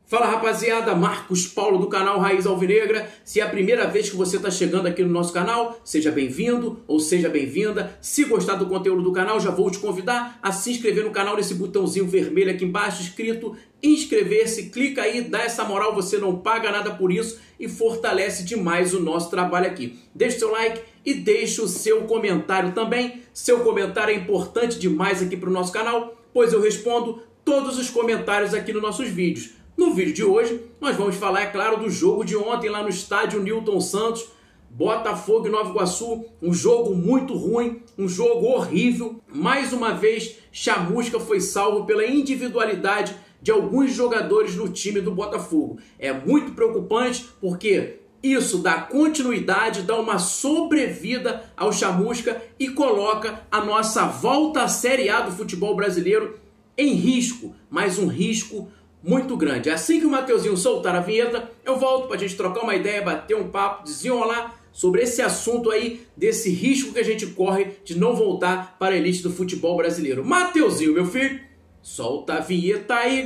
Fala rapaziada, Marcos Paulo do canal Raiz Alvinegra. Se é a primeira vez que você está chegando aqui no nosso canal, seja bem-vindo ou seja bem-vinda. Se gostar do conteúdo do canal, já vou te convidar a se inscrever no canal nesse botãozinho vermelho aqui embaixo escrito inscrever-se. Clica aí, dá essa moral, você não paga nada por isso e fortalece demais o nosso trabalho aqui. Deixa o seu like e deixa o seu comentário também. Seu comentário é importante demais aqui para o nosso canal, pois eu respondo todos os comentários aqui nos nossos vídeos. No vídeo de hoje, nós vamos falar, é claro, do jogo de ontem lá no estádio Newton Santos, Botafogo e Nova Iguaçu, um jogo muito ruim, um jogo horrível. Mais uma vez, Chamusca foi salvo pela individualidade de alguns jogadores no time do Botafogo. É muito preocupante porque isso dá continuidade, dá uma sobrevida ao Chamusca e coloca a nossa volta à Série A do futebol brasileiro em risco, mas um risco muito grande. Assim que o Mateuzinho soltar a vinheta, eu volto para a gente trocar uma ideia, bater um papo, desenrolar sobre esse assunto aí, desse risco que a gente corre de não voltar para a elite do futebol brasileiro. Mateuzinho, meu filho, solta a vinheta aí,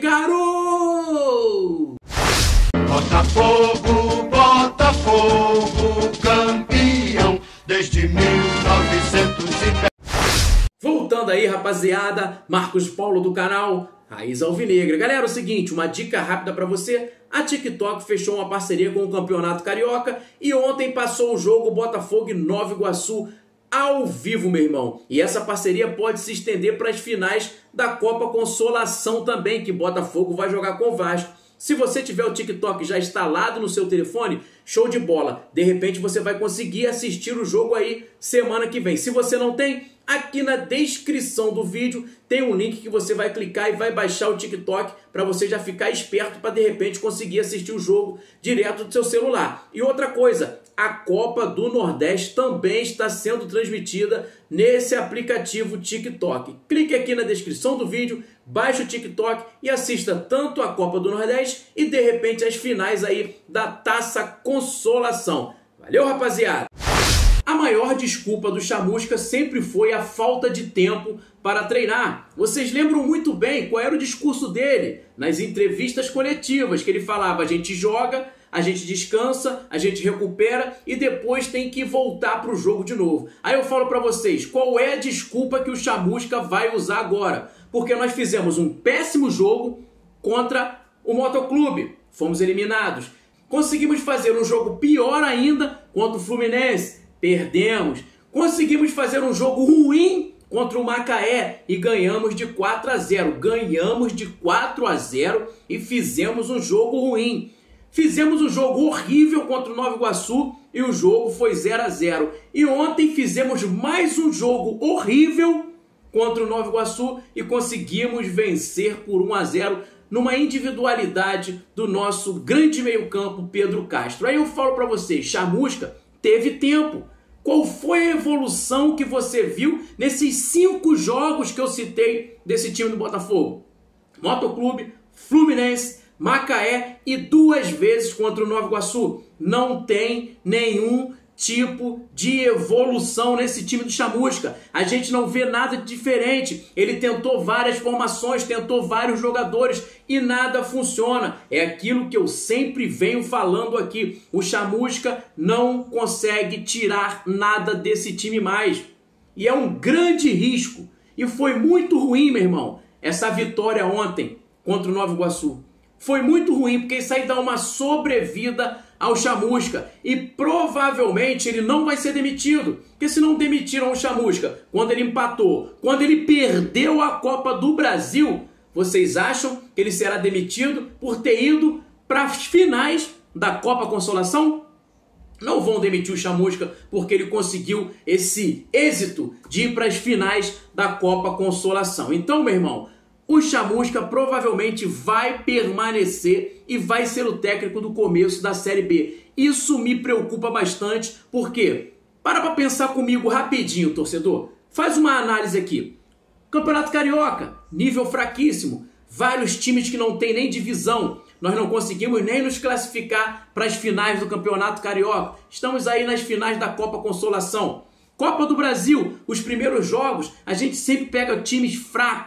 garoto! Botafogo, Botafogo, campeão desde 1910. Voltando aí, rapaziada, Marcos Paulo do canal Raiz Alvinegra. Galera, é o seguinte, uma dica rápida para você. A TikTok fechou uma parceria com o Campeonato Carioca e ontem passou o jogo Botafogo e Nova Iguaçu ao vivo, meu irmão. E essa parceria pode se estender para as finais da Copa Consolação também, que Botafogo vai jogar com o Vasco. Se você tiver o TikTok já instalado no seu telefone, show de bola. De repente você vai conseguir assistir o jogo aí semana que vem. Se você não tem, aqui na descrição do vídeo tem um link que você vai clicar e vai baixar o TikTok para você já ficar esperto para de repente conseguir assistir o jogo direto do seu celular. E outra coisa, a Copa do Nordeste também está sendo transmitida nesse aplicativo TikTok. Clique aqui na descrição do vídeo, baixe o TikTok e assista tanto a Copa do Nordeste e de repente as finais aí da Taça Consolação. Valeu, rapaziada! A maior desculpa do Chamusca sempre foi a falta de tempo para treinar. Vocês lembram muito bem qual era o discurso dele nas entrevistas coletivas, que ele falava: a gente joga, a gente descansa, a gente recupera e depois tem que voltar para o jogo de novo. Aí eu falo para vocês, qual é a desculpa que o Chamusca vai usar agora? Porque nós fizemos um péssimo jogo contra o Motoclube, fomos eliminados. Conseguimos fazer um jogo pior ainda contra o Fluminense, perdemos. Conseguimos fazer um jogo ruim contra o Macaé e ganhamos de 4-0. Ganhamos de 4-0 e fizemos um jogo ruim. Fizemos um jogo horrível contra o Nova Iguaçu e o jogo foi 0-0. E ontem fizemos mais um jogo horrível contra o Nova Iguaçu e conseguimos vencer por 1-0 numa individualidade do nosso grande meio-campo, Pedro Castro. Aí eu falo para vocês, Chamusca teve tempo. Qual foi a evolução que você viu nesses 5 jogos que eu citei desse time do Botafogo? Motoclube, Fluminense, Macaé e 2 vezes contra o Nova Iguaçu. Não tem nenhum tipo de evolução nesse time do Chamusca. A gente não vê nada de diferente. Ele tentou várias formações, tentou vários jogadores e nada funciona. É aquilo que eu sempre venho falando aqui. O Chamusca não consegue tirar nada desse time mais. E é um grande risco. E foi muito ruim, meu irmão, essa vitória ontem contra o Nova Iguaçu. Foi muito ruim, porque isso aí dá uma sobrevida ao Chamusca. E provavelmente ele não vai ser demitido. Porque se não demitiram o Chamusca quando ele empatou, quando ele perdeu a Copa do Brasil, vocês acham que ele será demitido por ter ido para as finais da Copa Consolação? Não vão demitir o Chamusca porque ele conseguiu esse êxito de ir para as finais da Copa Consolação. Então, meu irmão, o Chamusca provavelmente vai permanecer e vai ser o técnico do começo da Série B. Isso me preocupa bastante, porque, para pensar comigo rapidinho, torcedor. Faz uma análise aqui. Campeonato Carioca, nível fraquíssimo. Vários times que não tem nem divisão. Nós não conseguimos nem nos classificar para as finais do Campeonato Carioca. Estamos aí nas finais da Copa Consolação. Copa do Brasil, os primeiros jogos, a gente sempre pega times fracos,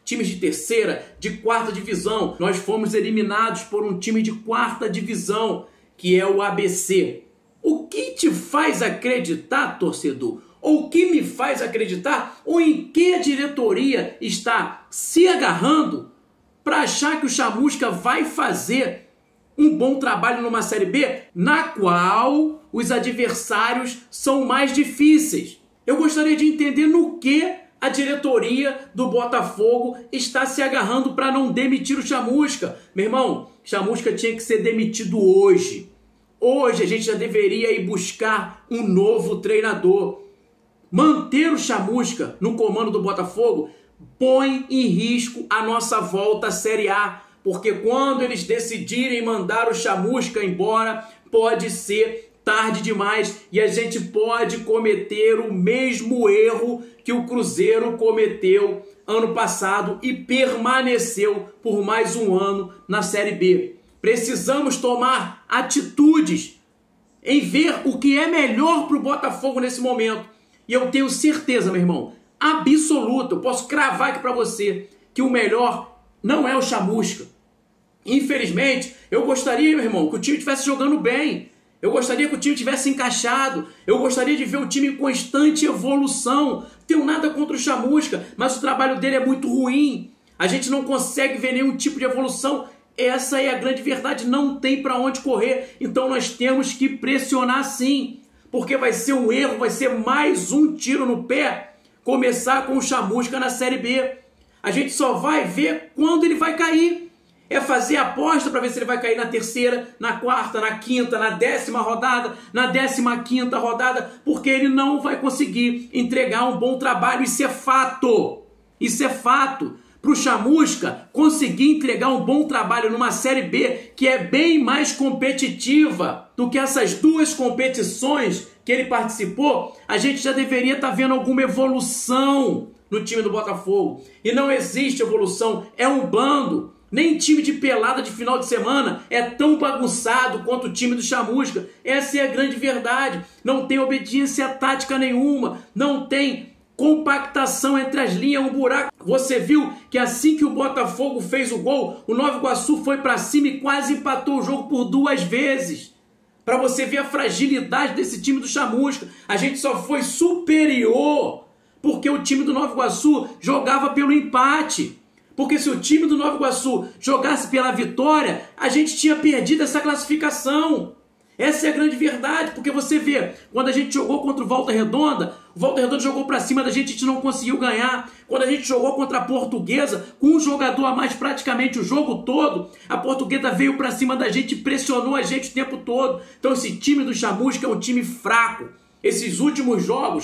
times de terceira, de quarta divisão. Nós fomos eliminados por um time de quarta divisão, que é o ABC. O que te faz acreditar, torcedor? Ou o que me faz acreditar? Ou em que a diretoria está se agarrando para achar que o Chamusca vai fazer um bom trabalho numa Série B, na qual os adversários são mais difíceis? Eu gostaria de entender no que a diretoria do Botafogo está se agarrando para não demitir o Chamusca. Meu irmão, Chamusca tinha que ser demitido hoje. Hoje a gente já deveria ir buscar um novo treinador. Manter o Chamusca no comando do Botafogo põe em risco a nossa volta à Série A, porque quando eles decidirem mandar o Chamusca embora, pode ser tarde demais e a gente pode cometer o mesmo erro que o Cruzeiro cometeu ano passado e permaneceu por mais um ano na Série B. Precisamos tomar atitudes em ver o que é melhor para o Botafogo nesse momento. E eu tenho certeza, meu irmão, absoluta, eu posso cravar aqui para você, que o melhor não é o Chamusca. Infelizmente, eu gostaria, meu irmão, que o time estivesse jogando bem. Eu gostaria que o time tivesse encaixado. Eu gostaria de ver o time em constante evolução. Não tenho nada contra o Chamusca, mas o trabalho dele é muito ruim. A gente não consegue ver nenhum tipo de evolução. Essa é a grande verdade, não tem para onde correr. Então nós temos que pressionar sim, porque vai ser um erro, vai ser mais um tiro no pé começar com o Chamusca na Série B. A gente só vai ver quando ele vai cair. É fazer aposta para ver se ele vai cair na terceira, na quarta, na quinta, na 10ª rodada, na 15ª rodada, porque ele não vai conseguir entregar um bom trabalho. Isso é fato. Isso é fato. Para o Chamusca conseguir entregar um bom trabalho numa Série B que é bem mais competitiva do que essas duas competições que ele participou, a gente já deveria estar vendo alguma evolução no time do Botafogo. E não existe evolução, é um bando. Nem time de pelada de final de semana é tão bagunçado quanto o time do Chamusca. Essa é a grande verdade. Não tem obediência tática nenhuma, não tem compactação entre as linhas, um buraco. Você viu que assim que o Botafogo fez o gol, o Nova Iguaçu foi para cima e quase empatou o jogo por 2 vezes. Para você ver a fragilidade desse time do Chamusca. A gente só foi superior porque o time do Nova Iguaçu jogava pelo empate. Porque se o time do Nova Iguaçu jogasse pela vitória, a gente tinha perdido essa classificação. Essa é a grande verdade, porque você vê, quando a gente jogou contra o Volta Redonda jogou para cima da gente, a gente não conseguiu ganhar. Quando a gente jogou contra a Portuguesa, com um jogador a mais praticamente o jogo todo, a Portuguesa veio para cima da gente e pressionou a gente o tempo todo. Então esse time do Chamusca é um time fraco. Esses últimos jogos,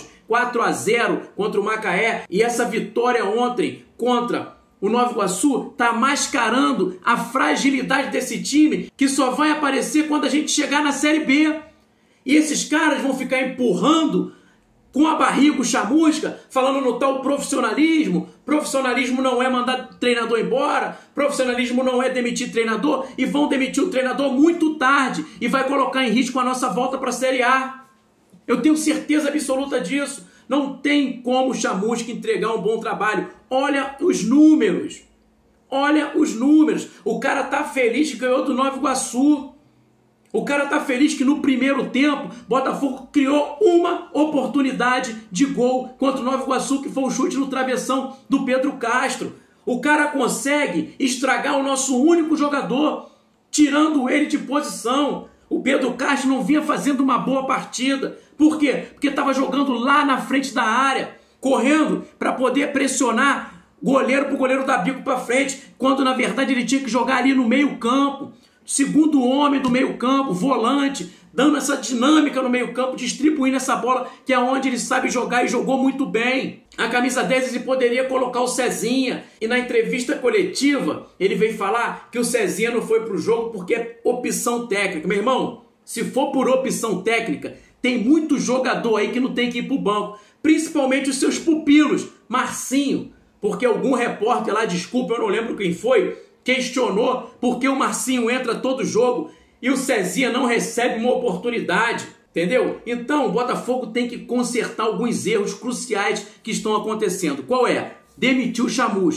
4-0 contra o Macaé e essa vitória ontem contra o Nova Iguaçu, está mascarando a fragilidade desse time que só vai aparecer quando a gente chegar na Série B. E esses caras vão ficar empurrando com a barriga o Chamusca, falando no tal profissionalismo. Profissionalismo não é mandar treinador embora, profissionalismo não é demitir treinador, e vão demitir o treinador muito tarde e vai colocar em risco a nossa volta para a Série A. Eu tenho certeza absoluta disso. Não tem como o Chamusca entregar um bom trabalho. Olha os números. Olha os números. O cara tá feliz que ganhou do Nova Iguaçu. O cara tá feliz que no primeiro tempo Botafogo criou uma oportunidade de gol contra o Nova Iguaçu, que foi o chute no travessão do Pedro Castro. O cara consegue estragar o nosso único jogador, tirando ele de posição. O Pedro Castro não vinha fazendo uma boa partida. Por quê? Porque estava jogando lá na frente da área, correndo para poder pressionar goleiro para o goleiro dar bico para frente, quando na verdade ele tinha que jogar ali no meio campo, segundo homem do meio campo, volante, dando essa dinâmica no meio campo, distribuindo essa bola, que é onde ele sabe jogar e jogou muito bem. A camisa 10 ele poderia colocar o Cezinha, e na entrevista coletiva ele veio falar que o Cezinha não foi para o jogo porque é opção técnica. Meu irmão, se for por opção técnica, tem muito jogador aí que não tem que ir para o banco, principalmente os seus pupilos. Marcinho, porque algum repórter lá, desculpa, eu não lembro quem foi, questionou por que o Marcinho entra todo jogo e o Cezinha não recebe uma oportunidade, entendeu? Então o Botafogo tem que consertar alguns erros cruciais que estão acontecendo. Qual é? Demitir o Chamusca.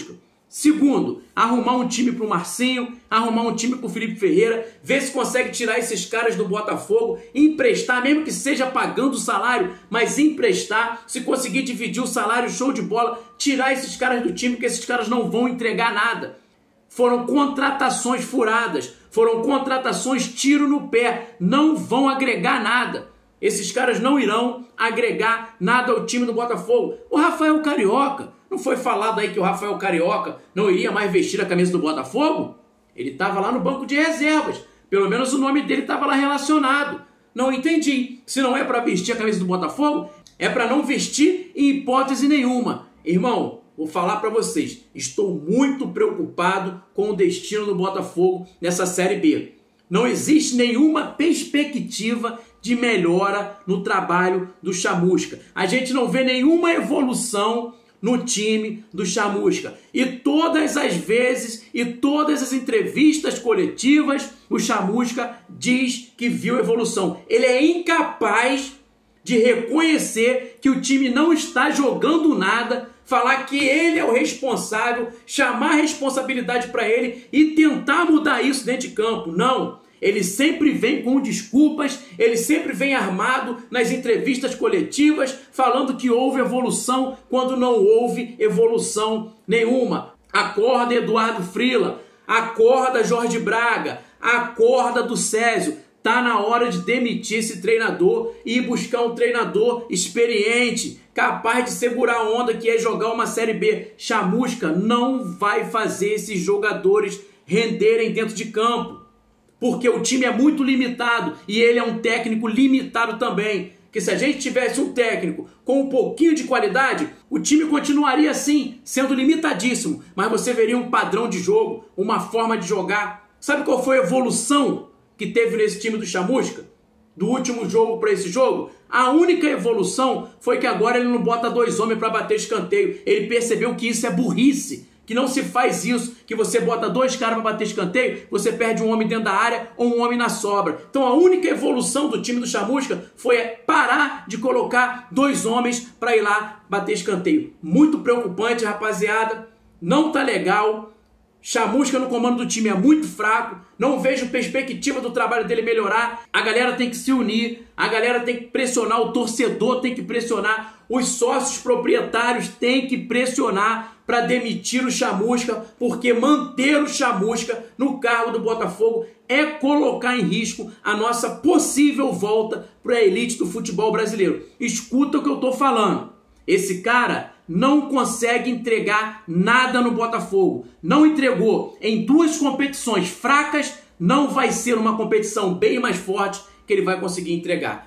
Segundo, arrumar um time para o Marcinho, arrumar um time para o Felipe Ferreira, ver se consegue tirar esses caras do Botafogo, emprestar, mesmo que seja pagando o salário, mas emprestar, se conseguir dividir o salário, show de bola, tirar esses caras do time, porque esses caras não vão entregar nada. Foram contratações furadas, foram contratações tiro no pé, não vão agregar nada. Esses caras não irão agregar nada ao time do Botafogo. O Rafael Carioca, não foi falado aí que o Rafael Carioca não iria mais vestir a camisa do Botafogo? Ele estava lá no banco de reservas, pelo menos o nome dele estava lá relacionado. Não entendi, se não é para vestir a camisa do Botafogo, é para não vestir em hipótese nenhuma. Irmão, vou falar para vocês, estou muito preocupado com o destino do Botafogo nessa Série B. Não existe nenhuma perspectiva de melhora no trabalho do Chamusca. A gente não vê nenhuma evolução no time do Chamusca. E todas as vezes e todas as entrevistas coletivas, o Chamusca diz que viu evolução. Ele é incapaz de reconhecer que o time não está jogando nada, falar que ele é o responsável, chamar a responsabilidade para ele e tentar mudar isso dentro de campo. Não. Ele sempre vem com desculpas, ele sempre vem armado nas entrevistas coletivas, falando que houve evolução quando não houve evolução nenhuma. Acorda Eduardo Frila, acorda Jorge Braga, acorda do Césio. Tá na hora de demitir esse treinador e buscar um treinador experiente, capaz de segurar a onda que é jogar uma Série B. Chamusca não vai fazer esses jogadores renderem dentro de campo, porque o time é muito limitado e ele é um técnico limitado também. Porque se a gente tivesse um técnico com um pouquinho de qualidade, o time continuaria assim, sendo limitadíssimo, mas você veria um padrão de jogo, uma forma de jogar. Sabe qual foi a evolução que teve nesse time do Chamusca? Do último jogo para esse jogo? A única evolução foi que agora ele não bota dois homens para bater escanteio. Ele percebeu que isso é burrice, que não se faz isso, que você bota dois caras para bater escanteio, você perde um homem dentro da área ou um homem na sobra. Então a única evolução do time do Chamusca foi parar de colocar dois homens para ir lá bater escanteio. Muito preocupante, rapaziada. Não tá legal. Chamusca no comando do time é muito fraco, não vejo perspectiva do trabalho dele melhorar. A galera tem que se unir, a galera tem que pressionar, o torcedor tem que pressionar, os sócios proprietários têm que pressionar para demitir o Chamusca, porque manter o Chamusca no cargo do Botafogo é colocar em risco a nossa possível volta para a elite do futebol brasileiro. Escuta o que eu tô falando. Esse cara não consegue entregar nada no Botafogo. Não entregou em duas competições fracas, não vai ser uma competição bem mais forte que ele vai conseguir entregar.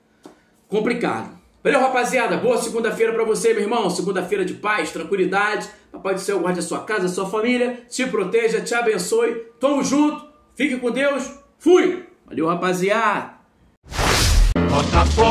Complicado. Valeu, rapaziada. Boa segunda-feira pra você, meu irmão. Segunda-feira de paz, tranquilidade. Papai do céu guarde a sua casa, a sua família. Te proteja, te abençoe. Tamo junto. Fique com Deus. Fui. Valeu, rapaziada. Botafogo.